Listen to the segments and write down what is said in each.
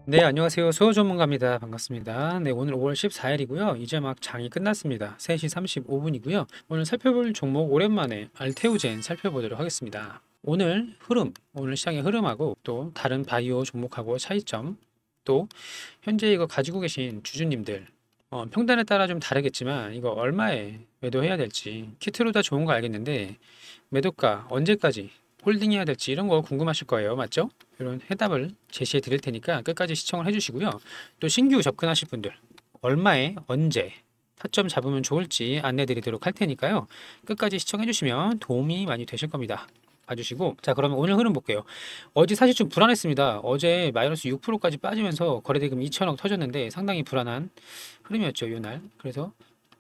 네, 안녕하세요. 수호 전문가입니다. 반갑습니다. 네, 오늘 5월 14일이고요. 이제 막 장이 끝났습니다. 3시 35분이고요. 오늘 살펴볼 종목 오랜만에 알테오젠 살펴보도록 하겠습니다. 오늘 흐름, 오늘 시장의 흐름하고 또 다른 바이오 종목하고 차이점, 또 현재 이거 가지고 계신 주주님들, 평단에 따라 좀 다르겠지만 이거 얼마에 매도해야 될지 키트로 다 좋은 거 알겠는데 매도가 언제까지 홀딩해야 될지 이런 거 궁금하실 거예요. 맞죠? 이런 해답을 제시해 드릴 테니까 끝까지 시청을 해주시고요. 또 신규 접근하실 분들 얼마에 언제 타점 잡으면 좋을지 안내 드리도록 할 테니까요. 끝까지 시청해 주시면 도움이 많이 되실 겁니다. 봐주시고, 자, 그러면 오늘 흐름 볼게요. 어제 사실 좀 불안했습니다. 어제 마이너스 6%까지 빠지면서 거래대금 2천억 터졌는데 상당히 불안한 흐름이었죠, 이날. 그래서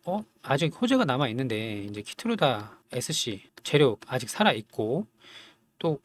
아직 호재가 남아 있는데 이제 키트루다 SC 재료 아직 살아 있고, 또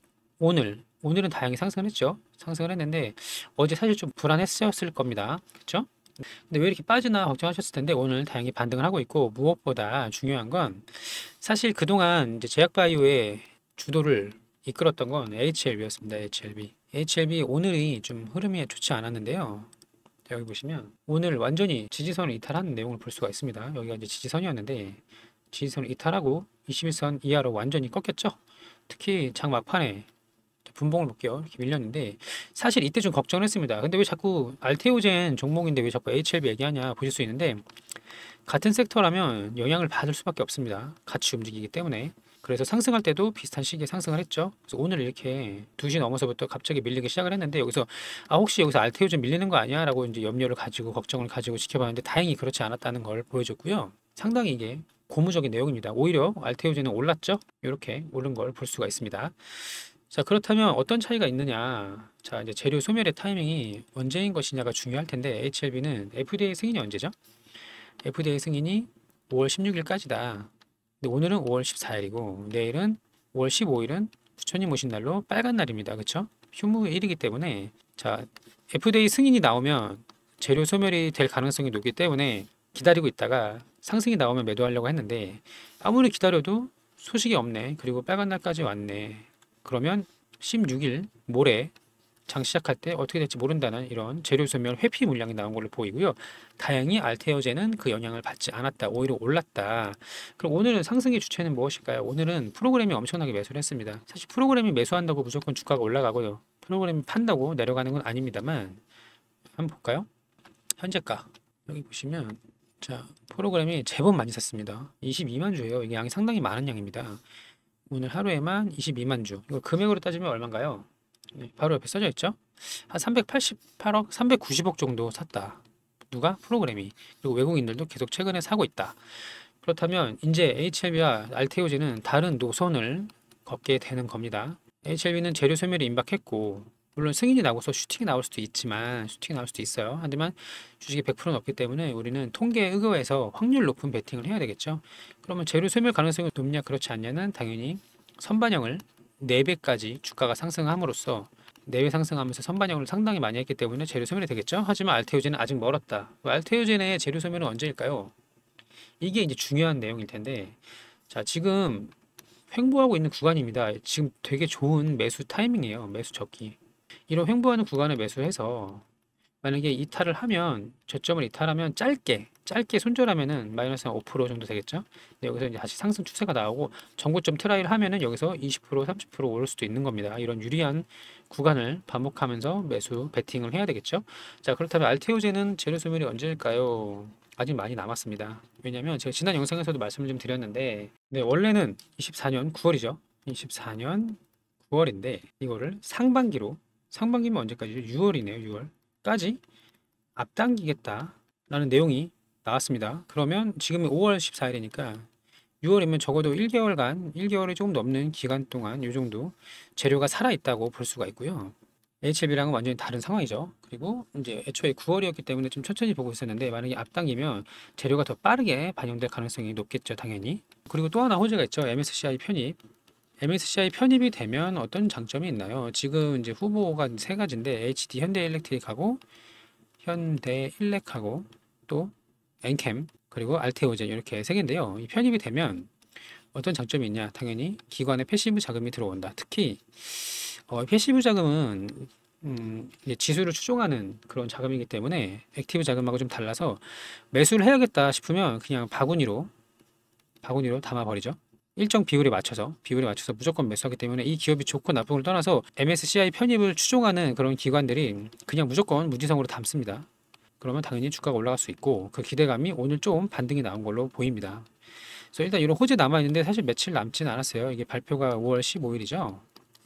오늘은 다행히 상승을 했죠. 상승을 했는데 어제 사실 좀 불안했었을 겁니다. 그렇죠? 근데 왜 이렇게 빠지나 걱정하셨을 텐데 오늘 다행히 반등을 하고 있고, 무엇보다 중요한 건 사실 그동안 이제 제약바이오의 주도를 이끌었던 건 HLB였습니다. HLB 오늘이 좀 흐름이 좋지 않았는데요. 여기 보시면 오늘 완전히 지지선을 이탈한 내용을 볼 수가 있습니다. 여기가 이제 지지선이었는데 지지선을 이탈하고 21선 이하로 완전히 꺾였죠. 특히 장 막판에 분봉을 볼게요. 이렇게 밀렸는데 사실 이때 좀 걱정을 했습니다. 근데 왜 자꾸 알테오젠 종목인데 왜 자꾸 HLB 얘기하냐 보실 수 있는데, 같은 섹터라면 영향을 받을 수밖에 없습니다. 같이 움직이기 때문에. 그래서 상승할 때도 비슷한 시기에 상승을 했죠. 그래서 오늘 이렇게 2시 넘어서부터 갑자기 밀리기 시작을 했는데, 여기서 혹시 여기서 알테오젠 밀리는 거 아니야? 라고 이제 염려를 가지고 걱정을 가지고 지켜봤는데 다행히 그렇지 않았다는 걸 보여줬고요. 상당히 이게 고무적인 내용입니다. 오히려 알테오젠은 올랐죠. 이렇게 오른 걸 볼 수가 있습니다. 자, 그렇다면 어떤 차이가 있느냐? 자, 이제 재료 소멸의 타이밍이 언제인 것이냐가 중요할 텐데, HLB는 FDA 승인이 언제죠? FDA 승인이 5월 16일까지다. 근데 오늘은 5월 14일이고 내일은 5월 15일은 부처님 오신 날로 빨간 날입니다. 그렇죠? 휴무의 일이기 때문에, 자, FDA 승인이 나오면 재료 소멸이 될 가능성이 높기 때문에 기다리고 있다가 상승이 나오면 매도하려고 했는데 아무리 기다려도 소식이 없네. 그리고 빨간 날까지 왔네. 그러면 16일 모레 장 시작할 때 어떻게 될지 모른다는 이런 재료 소멸 회피 물량이 나온 걸로 보이고요. 다행히 알테오젠은 그 영향을 받지 않았다. 오히려 올랐다. 그럼 오늘은 상승의 주체는 무엇일까요? 오늘은 프로그램이 엄청나게 매수를 했습니다. 사실 프로그램이 매수한다고 무조건 주가가 올라가고요. 프로그램이 판다고 내려가는 건 아닙니다만, 한번 볼까요? 현재가 여기 보시면, 자, 프로그램이 제법 많이 샀습니다. 22만 주예요. 이게 양이 상당히 많은 양입니다. 오늘 하루에만 22만 주. 이거 금액으로 따지면 얼마인가요? 네, 바로 옆에 써져 있죠? 한 388억, 390억 정도 샀다. 누가? 프로그램이. 그리고 외국인들도 계속 최근에 사고 있다. 그렇다면 이제 HLB와 알테오젠은 다른 노선을 걷게 되는 겁니다. HLB는 재료 소멸이 임박했고, 물론 승인이 나고서 슈팅이 나올 수도 있지만, 슈팅이 나올 수도 있어요. 하지만 주식이 100%는 없기 때문에 우리는 통계에 의거해서 확률 높은 베팅을 해야 되겠죠. 그러면 재료 소멸 가능성이 높냐 그렇지 않냐는 당연히 선반영을 4배까지 주가가 상승함으로써 4배 상승하면서 선반영을 상당히 많이 했기 때문에 재료 소멸이 되겠죠. 하지만 알테오젠은 아직 멀었다. 알테오젠의 재료 소멸은 언제일까요? 이게 이제 중요한 내용일 텐데, 자, 지금 횡보하고 있는 구간입니다. 지금 되게 좋은 매수 타이밍이에요. 매수 적기. 이런 횡보하는 구간을 매수해서 만약에 이탈을 하면, 저점을 이탈하면 짧게 손절하면은 마이너스 한 5% 정도 되겠죠. 근데 여기서 이제 다시 상승 추세가 나오고 전고점 트라이를 하면은 여기서 20% 30% 오를 수도 있는 겁니다. 이런 유리한 구간을 반복하면서 매수 베팅을 해야 되겠죠. 자, 그렇다면 알테오젠은 재료 소멸이 언제일까요? 아직 많이 남았습니다. 왜냐면 제가 지난 영상에서도 말씀을 좀 드렸는데, 네, 원래는 24년 9월이죠. 24년 9월인데 이거를 상반기면 언제까지죠? 6월이네요. 6월까지 앞당기겠다라는 내용이 나왔습니다. 그러면 지금이 5월 14일이니까 6월이면 적어도 1개월이 조금 넘는 기간 동안 이 정도 재료가 살아있다고 볼 수가 있고요. HLB랑은 완전히 다른 상황이죠. 그리고 이제 애초에 9월이었기 때문에 좀 천천히 보고 있었는데, 만약에 앞당기면 재료가 더 빠르게 반영될 가능성이 높겠죠, 당연히. 그리고 또 하나 호재가 있죠. MSCI 편입. MSCI 편입이 되면 어떤 장점이 있나요? 지금 이제 후보가 세 가지인데 HD 현대일렉트릭하고 현대일렉하고 또 엔캠 그리고 알테오젠 이렇게 세 개인데요. 이 편입이 되면 어떤 장점이 있냐? 당연히 기관에 패시브 자금이 들어온다. 특히 패시브 자금은 이게 지수를 추종하는 그런 자금이기 때문에 액티브 자금하고 좀 달라서 매수를 해야겠다 싶으면 그냥 바구니로 담아버리죠. 일정 비율에 맞춰서 무조건 매수하기 때문에 이 기업이 좋고 나쁨을 떠나서 MSCI 편입을 추종하는 그런 기관들이 그냥 무조건 무지성으로 담습니다. 그러면 당연히 주가가 올라갈 수 있고 그 기대감이 오늘 좀 반등이 나온 걸로 보입니다. 그래서 일단 이런 호재 남아 있는데 사실 며칠 남지는 않았어요. 이게 발표가 5월 15일이죠.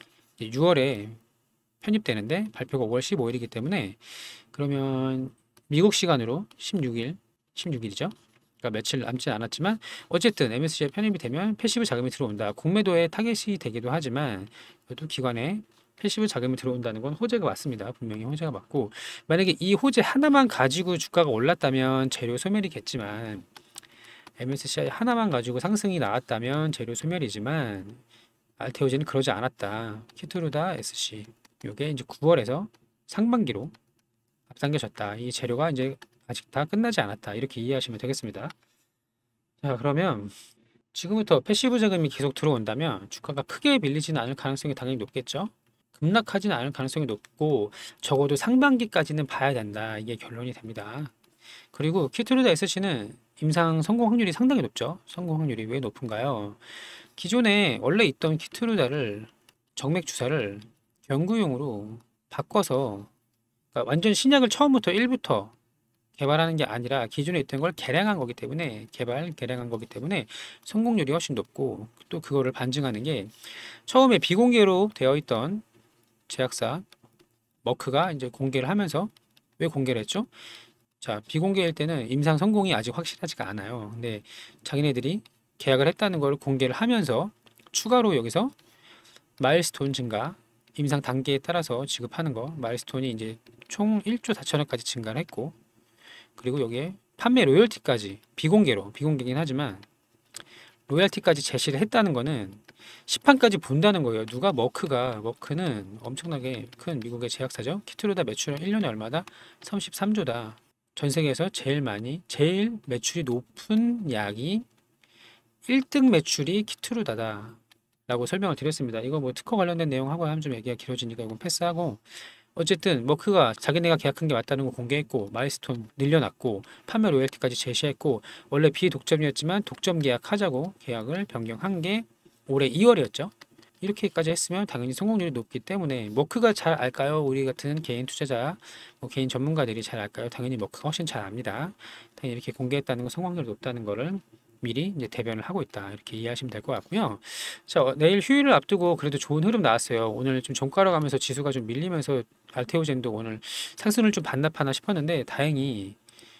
6월에 편입되는데 발표가 5월 15일이기 때문에 그러면 미국 시간으로 16일이죠. 그러니까 며칠 남지 않았지만 어쨌든 MSCI 편입이 되면 패시브 자금이 들어온다. 공매도의 타겟이 되기도 하지만 그래도 기관에 패시브 자금이 들어온다는 건 호재가 맞습니다. 분명히 호재가 맞고 만약에 이 호재 하나만 가지고 주가가 올랐다면 재료 소멸이겠지만 MSCI 하나만 가지고 상승이 나왔다면 재료 소멸이지만 알테오젠은 그러지 않았다. 키트루다 SC 이게 이제 9월에서 상반기로 앞당겨졌다. 이 재료가 이제 아직 다 끝나지 않았다. 이렇게 이해하시면 되겠습니다. 자, 그러면 지금부터 패시브 자금이 계속 들어온다면 주가가 크게 밀리지는 않을 가능성이 당연히 높겠죠. 급락하지는 않을 가능성이 높고 적어도 상반기까지는 봐야 된다. 이게 결론이 됩니다. 그리고 키트루다 SC는 임상 성공 확률이 상당히 높죠. 성공 확률이 왜 높은가요? 기존에 원래 있던 키트루다를 정맥 주사를 연구용으로 바꿔서 그러니까 완전 신약을 처음부터 1부터 개발하는 게 아니라 기존에 있던 걸 개량한 거기 때문에 개량한 거기 때문에 성공률이 훨씬 높고 또 그거를 반증하는 게 처음에 비공개로 되어 있던 제약사 머크가 이제 공개를 하면서 왜 공개를 했죠? 자, 비공개일 때는 임상 성공이 아직 확실하지가 않아요. 근데 자기네들이 계약을 했다는 걸 공개를 하면서 추가로 여기서 마일스톤 증가, 임상 단계에 따라서 지급하는 거, 마일스톤이 이제 총 1조 4천억까지 증가를 했고, 그리고 여기에 판매 로열티까지 비공개긴 하지만 로열티까지 제시를 했다는 거는 시판까지 본다는 거예요. 누가 머크는 엄청나게 큰 미국의 제약사죠. 키트루다 매출은 1년에 얼마다? 33조다. 전 세계에서 제일 매출이 높은 약이 1등 매출이 키트루다다 라고 설명을 드렸습니다. 이거 뭐 특허 관련된 내용하고 하면 좀 얘기가 길어지니까 이건 패스하고 어쨌든 머크가 자기네가 계약한 게 맞다는 거 공개했고 마일스톤 늘려놨고 판매 로열티까지 제시했고 원래 비독점이었지만 독점 계약하자고 계약을 변경한 게 올해 2월이었죠. 이렇게까지 했으면 당연히 성공률이 높기 때문에 머크가 잘 알까요? 우리 같은 개인 투자자, 뭐 개인 전문가들이 잘 알까요? 당연히 머크가 훨씬 잘 압니다. 당연히 이렇게 공개했다는 건 성공률이 높다는 거를 미리 이제 대변을 하고 있다 이렇게 이해하시면 될 것 같고요. 자, 내일 휴일을 앞두고 그래도 좋은 흐름 나왔어요. 오늘 좀 종가로 가면서 지수가 좀 밀리면서 알테오젠도 오늘 상승을 좀 반납하나 싶었는데 다행히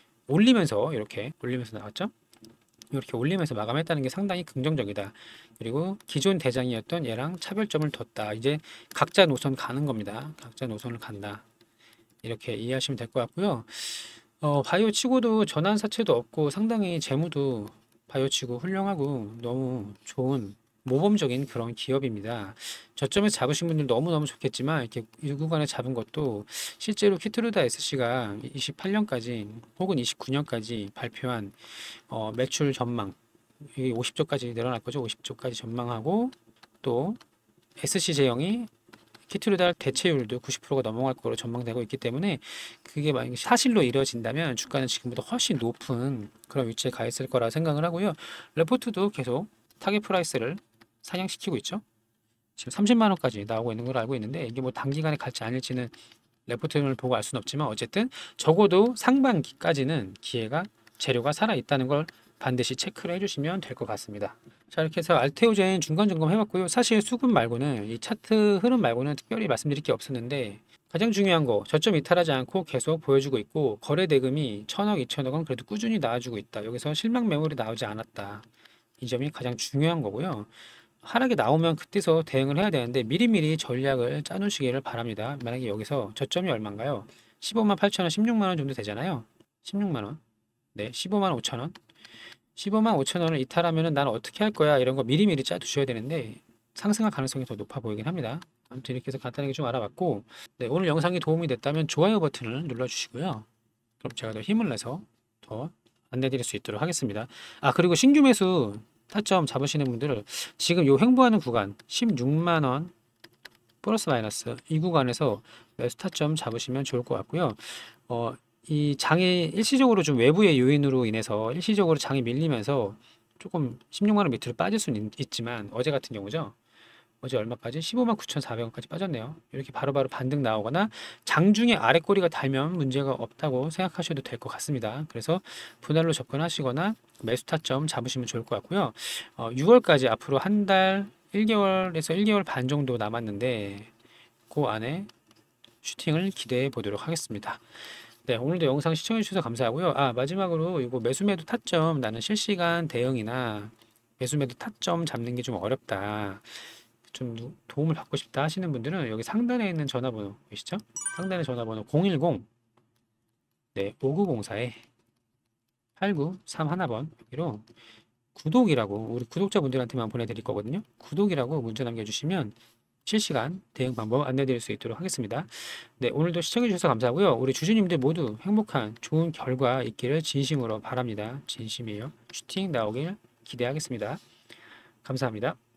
이렇게 올리면서 나왔죠. 이렇게 올리면서 마감했다는 게 상당히 긍정적이다. 그리고 기존 대장이었던 얘랑 차별점을 뒀다. 이제 각자 노선 가는 겁니다. 각자 노선을 간다. 이렇게 이해하시면 될 것 같고요. 바이오 치고도 전환사채도 없고 상당히 재무도 바이오 치고 훌륭하고 너무 좋은 모범적인 그런 기업입니다. 저점에서 잡으신 분들 너무너무 좋겠지만 이렇게 이 구간에 잡은 것도 실제로 키트루다 SC가 28년까지 혹은 29년까지 발표한 매출 전망 이게 50조까지 늘어날 거죠. 50조까지 전망하고 또 SC 제형이 키트루다 대체율도 90%가 넘어갈 거로 전망되고 있기 때문에 그게 만약에 사실로 이루어진다면 주가는 지금보다 훨씬 높은 그런 위치에 가 있을 거라 생각을 하고요. 레포트도 계속 타겟 프라이스를 상향시키고 있죠. 지금 30만 원까지 나오고 있는 걸 알고 있는데 이게 뭐 단기간에 갈지 아닐지는 레포트를 보고 알 수는 없지만 어쨌든 적어도 상반기까지는 재료가 살아 있다는 걸 반드시 체크를 해주시면 될 것 같습니다. 자, 이렇게 해서 알테오젠 중간 점검 해봤고요. 사실 수급 말고는 이 차트 흐름 말고는 특별히 말씀드릴 게 없었는데 가장 중요한 거 저점 이탈하지 않고 계속 보여주고 있고 거래 대금이 1,000억, 2,000억은 그래도 꾸준히 나와주고 있다. 여기서 실망 매물이 나오지 않았다. 이 점이 가장 중요한 거고요. 하락이 나오면 그때서 대응을 해야 되는데 미리미리 전략을 짜놓으시기를 바랍니다. 만약에 여기서 저점이 얼마인가요? 15만 8천원, 16만 원 정도 되잖아요. 16만 원. 네, 15만 5천 원. 15만 5천 원을 이탈하면은 난 어떻게 할 거야 이런 거 미리미리 짜두셔야 되는데 상승할 가능성이 더 높아 보이긴 합니다. 아무튼 이렇게 해서 간단하게 좀 알아봤고 네, 오늘 영상이 도움이 됐다면 좋아요 버튼을 눌러주시고요. 그럼 제가 더 힘을 내서 더 안내드릴 수 있도록 하겠습니다. 아, 그리고 신규 매수 타점 잡으시는 분들은 지금 요 횡보하는 구간 16만 원 플러스 마이너스 이 구간에서 매수 타점 잡으시면 좋을 것 같고요. 이 장이 일시적으로 좀 외부의 요인으로 인해서 일시적으로 장이 밀리면서 조금 16만 원 밑으로 빠질 수는 있지만 어제 같은 경우죠. 어제 얼마까지? 15만 9,400원까지 빠졌네요. 이렇게 바로바로 반등 나오거나 장중에 아래 꼬리가 달면 문제가 없다고 생각하셔도 될 것 같습니다. 그래서 분할로 접근하시거나 매수 타점 잡으시면 좋을 것 같고요. 6월까지 앞으로 한 달 1개월에서 1개월 반 정도 남았는데 그 안에 슈팅을 기대해 보도록 하겠습니다. 네, 오늘도 영상 시청해 주셔서 감사하고요. 마지막으로 이거 매수매도 타점 나는 실시간 대응이나 매수매도 타점 잡는 게 좀 어렵다. 좀 도움을 받고 싶다 하시는 분들은 여기 상단에 있는 전화번호 보이시죠? 상단의 전화번호 010 네, 5904에 8931번 여기로 구독이라고 우리 구독자분들한테만 보내드릴 거거든요. 구독이라고 문자 남겨주시면 실시간 대응 방법 안내드릴 수 있도록 하겠습니다. 네, 오늘도 시청해주셔서 감사하고요. 우리 주주님들 모두 행복한 좋은 결과 있기를 진심으로 바랍니다. 진심이에요. 슈팅 나오길 기대하겠습니다. 감사합니다.